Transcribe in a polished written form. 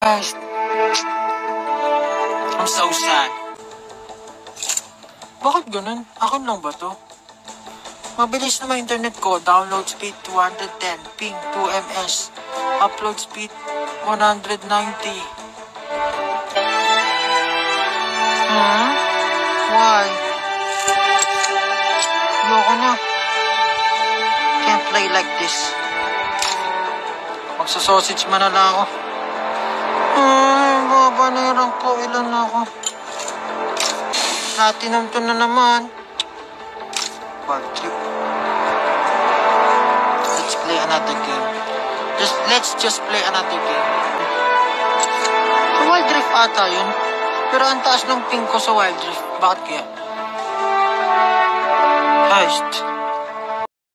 Guys, I'm so sad. Bakit ganun? Akin lang ba to? Mabilis naman internet ko. Download speed 210, ping 2 ms. Upload speed 190. Why? Ayoko na. Can't play like this. Magsasausage man na lang ako. Baba na yung ko. Ilan na ako? Platinum to na naman. Bad trip. Let's play another game. Let's just play another game. Sa Wild Rift ata yun. Pero ang taas ng ping ko sa Wild Rift. Bakit kaya? Heist.